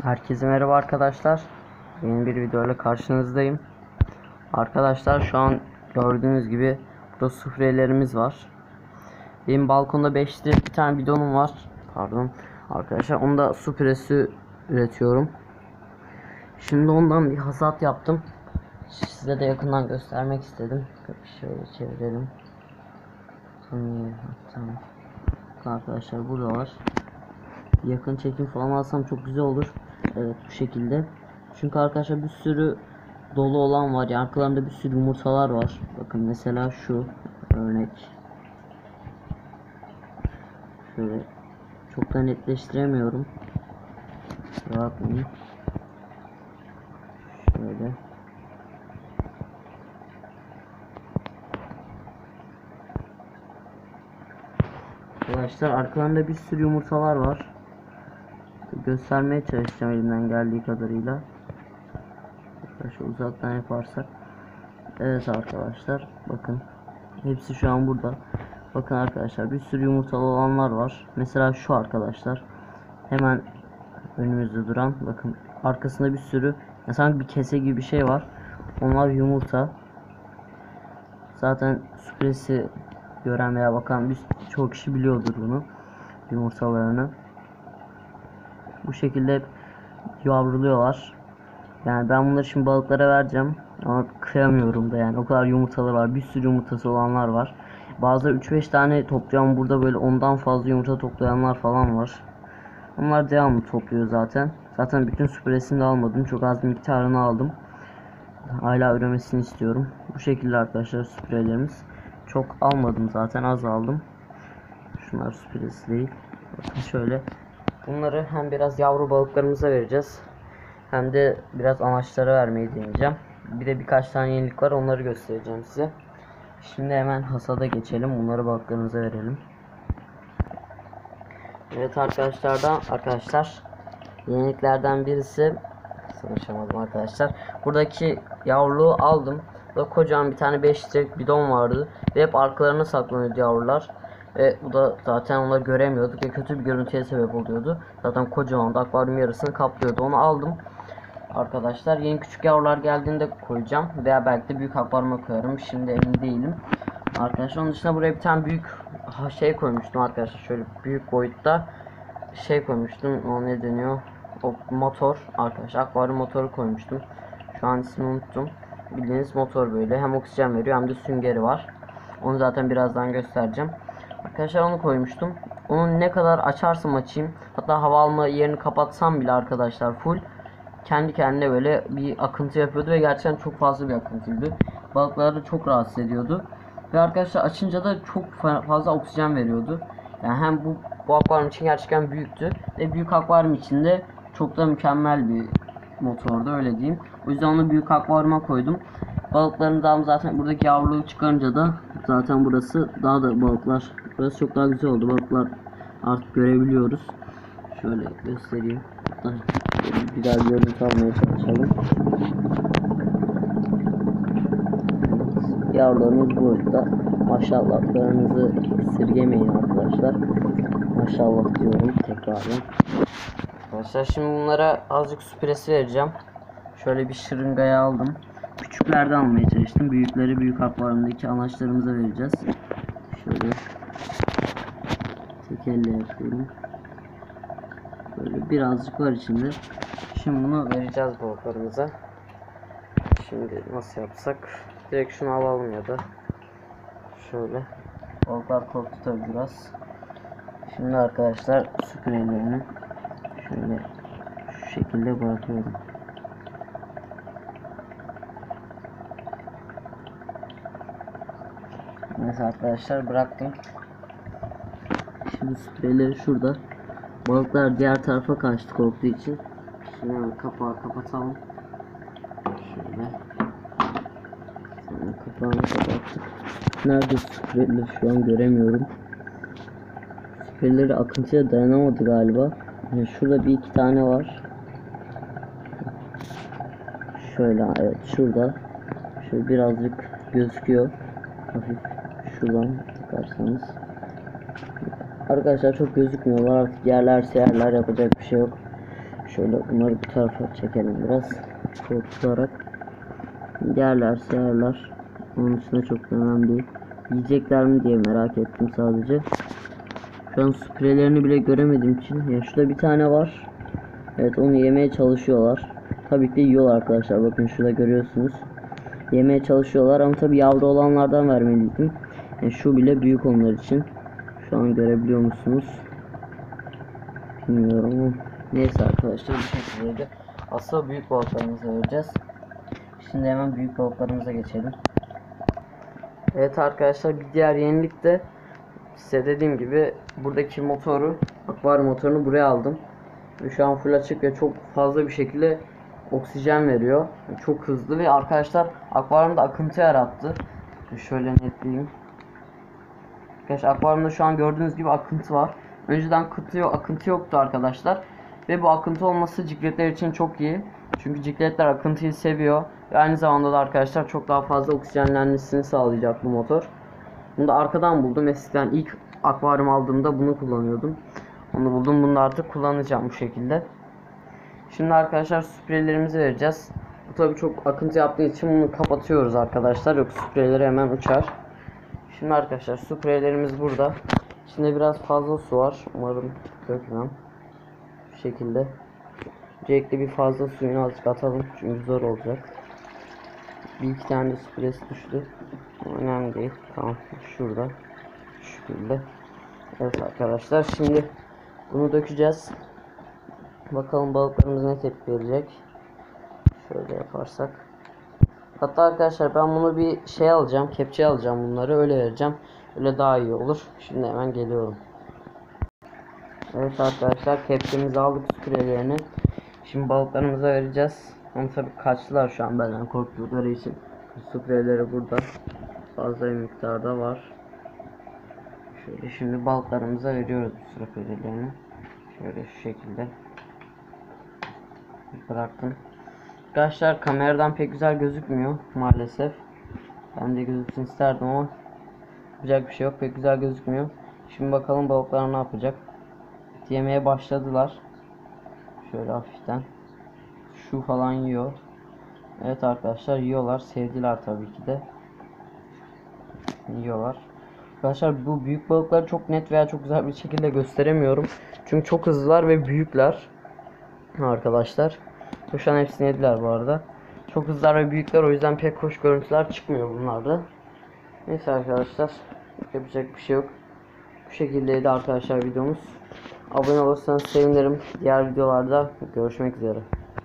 Herkese merhaba arkadaşlar. Yeni bir video ile karşınızdayım. Arkadaşlar şu an gördüğünüz gibi burada sufrelerimiz var. Benim balkonda 5 litre bir tane bidonum var. Pardon. Arkadaşlar onda su püresi üretiyorum. Şimdi ondan bir hasat yaptım. Size de yakından göstermek istedim. Şöyle çevirelim. Tamam. Arkadaşlar burada var. Yakın çekim falan alsam çok güzel olur. Evet, bu şekilde. Çünkü arkadaşlar bir sürü dolu olan var. Arkalarında bir sürü yumurtalar var. Bakın mesela şu örnek. Şöyle çok da netleştiremiyorum. Bakmayın. Şöyle. Arkadaşlar arkalarında bir sürü yumurtalar var. Göstermeye çalışacağım elimden geldiği kadarıyla. Arkadaşlar uzaktan yaparsak. Evet arkadaşlar bakın. Hepsi şu an burada. Bakın arkadaşlar bir sürü yumurtalı olanlar var. Mesela şu arkadaşlar. Hemen önümüzde duran. Bakın arkasında bir sürü. Sanki bir kese gibi bir şey var. Onlar yumurta. Zaten süresi gören veya bakan çoğu kişi biliyordur bunu. Yumurtalarını. Bu şekilde yavruluyorlar. Yani ben bunları şimdi balıklara vereceğim. Ama kıyamıyorum da yani. O kadar yumurtaları var. Bir sürü yumurtası olanlar var. Bazıları 3-5 tane topluyor. Burada böyle ondan fazla yumurta toplayanlar falan var. Onlar devamlı topluyor zaten. Zaten bütün süpüresini de almadım. Çok az miktarını aldım. Hala üremesini istiyorum. Bu şekilde arkadaşlar süpürelerimiz. Çok almadım zaten, az aldım. Şunlar süpüresi değil. Bakın şöyle. Bunları hem biraz yavru balıklarımıza vereceğiz. Hem de biraz amaçlara vermeyi deneyeceğim. Bir de birkaç tane yenilik var, onları göstereceğim size. Şimdi hemen hasada geçelim. Bunları balıklarımıza verelim. Evet arkadaşlar yeniliklerden birisi, konuşamadım arkadaşlar. Buradaki yavruluğu aldım. Burada kocaman bir tane 5 litrelik bidon vardı ve hep arkalarına saklanıyordu yavrular. Ve bu da zaten onları göremiyorduk ve kötü bir görüntüye sebep oluyordu. Zaten kocaman da akvaryum yarısını kaplıyordu. Onu aldım. Arkadaşlar yeni küçük yavrular geldiğinde koyacağım veya belki de büyük akvaryuma koyarım. Şimdi emin değilim. Arkadaşlar onun dışında buraya bir tane büyük şey koymuştum arkadaşlar. Şöyle büyük boyutta şey koymuştum. O ne deniyor? O motor arkadaşlar. Akvaryum motoru koymuştum. Şu an ismini unuttum. Bildiğiniz motor böyle. Hem oksijen veriyor hem de süngeri var. Onu zaten birazdan göstereceğim. Arkadaşlar onu koymuştum. Onu ne kadar açarsam açayım. Hatta hava alma yerini kapatsam bile arkadaşlar full. Kendi kendine böyle bir akıntı yapıyordu ve gerçekten çok fazla bir akıntıydı. Balıkları da çok rahatsız ediyordu. Ve arkadaşlar açınca da çok fazla oksijen veriyordu. Yani hem bu akvaryum için gerçekten büyüktü ve büyük akvaryum için de çok da mükemmel bir motordu, öyle diyeyim. O yüzden onu büyük akvaryuma koydum. Balıkların daha zaten buradaki yavruluğu çıkarınca da zaten burası daha da balıklar. Burası çok daha güzel oldu. Balıklar artık görebiliyoruz. Şöyle göstereyim. Bir daha görüntü almaya çalışalım. Yavrularımız burada. Maşallahlarınızı esirgemeyin arkadaşlar. Maşallah diyorum tekrardan. Arkadaşlar şimdi bunlara azıcık su püresi vereceğim. Şöyle bir şırıngaya aldım. Küçüklerden almaya çalıştım. Büyükleri büyük akvaryumdaki anaçlarımıza vereceğiz. Şöyle tek elle yapıyorum. Böyle birazcık var içinde. Şimdi bunu vereceğiz balıklarımıza. Şimdi nasıl yapsak? Direkt şunu alalım ya da şöyle. Balıklar korktu tabi biraz. Şimdi arkadaşlar spreylerini şöyle şu şekilde bırakıyorum. Neyse arkadaşlar bıraktım. Şimdi spreyleri şurada. Balıklar diğer tarafa kaçtı korktuğu için. Şimdi kapağı kapatalım. Şöyle. Sonra kapağını kapattık. Nerede spreyleri şu an göremiyorum. Spreyleri akıntıya dayanamadı galiba. Yani şurada bir iki tane var. Şöyle evet şurada. Şöyle birazcık gözüküyor. Hafif şuradan bakarsanız. Arkadaşlar çok gözükmüyorlar, artık yerlerse yerler, yapacak bir şey yok. şöyle bunları bu tarafa çekelim biraz. Korkutarak. Yerlerse yerler. Onun dışında çok önemli değil. Yiyecekler mi diye merak ettim sadece. Şu an spreylerini bile göremediğim için. Ya şurada bir tane var. Evet, onu yemeye çalışıyorlar. Tabii ki de yiyorlar arkadaşlar. Bakın şurada görüyorsunuz. Yemeye çalışıyorlar ama tabii yavru olanlardan vermeliydim. Yani şu bile büyük onlar için. Şu an görebiliyor musunuz? Bilmiyorum ama. Neyse arkadaşlar, bu şekilde asıl büyük balıklarımızı vereceğiz. Şimdi hemen büyük balıklarımıza geçelim. Evet arkadaşlar, bir diğer yenilik de size dediğim gibi buradaki motoru, akvaryum motorunu buraya aldım. Ve şu an full açık ve çok fazla bir şekilde oksijen veriyor. Çok hızlı ve arkadaşlar akvaryumda akıntı yarattı. Şöyle netleyeyim. Arkadaşlar akvaryumda şu an gördüğünüz gibi akıntı var. Önceden akıntı yoktu arkadaşlar. Ve bu akıntı olması cikletler için çok iyi. Çünkü cikletler akıntıyı seviyor. Ve aynı zamanda da arkadaşlar çok daha fazla oksijenlenmesini sağlayacak bu motor. Bunu da arkadan buldum. Eskiden ilk akvaryum aldığımda bunu kullanıyordum. Onu buldum. Bunu da artık kullanacağım bu şekilde. Şimdi arkadaşlar spreylerimizi vereceğiz. Bu tabi çok akıntı yaptığı için bunu kapatıyoruz arkadaşlar. Yoksa spreyleri hemen uçar. Şimdi arkadaşlar spreylerimiz burada. İçinde biraz fazla su var. Umarım dökmem. Bu şekilde. Öncelikle bir fazla suyunu azıcık atalım. Çünkü zor olacak. Bir iki tane sprey düştü. Önemli değil. Tamam. Şurada. Şu şekilde. Evet arkadaşlar. Şimdi bunu dökeceğiz. Bakalım balıklarımız ne tepki verecek. Şöyle yaparsak. Hatta arkadaşlar ben bunu bir şey alacağım. Kepçe alacağım bunları. Öyle vereceğim. Öyle daha iyi olur. Şimdi hemen geliyorum. Evet arkadaşlar, kepçemizi aldık, spreylerini. Şimdi balıklarımıza vereceğiz. Ama tabii kaçtılar şu an benden korktukları için. Spreyleri burada. Fazla bir miktarda var. Şöyle şimdi balıklarımıza veriyoruz bu spreylerini. Şöyle şu şekilde. Bıraktım. Arkadaşlar kameradan pek güzel gözükmüyor maalesef. Ben de gözüksün isterdim ama yapacak bir şey yok, pek güzel gözükmüyor. Şimdi bakalım balıklar ne yapacak. Yemeye başladılar. Şöyle hafiften. Şu falan yiyor. Evet arkadaşlar, yiyorlar. Sevdiler tabii ki de. Yiyorlar. Arkadaşlar bu büyük balıkları çok net veya çok güzel bir şekilde gösteremiyorum. Çünkü çok hızlılar ve büyükler. Arkadaşlar. Şu an hepsini yediler bu arada. Çok hızlılar ve büyükler, o yüzden pek hoş görüntüler çıkmıyor bunlarda. Neyse arkadaşlar. Yapacak bir şey yok. Bu şekildeydi arkadaşlar videomuz. Abone olursanız sevinirim. Diğer videolarda görüşmek üzere.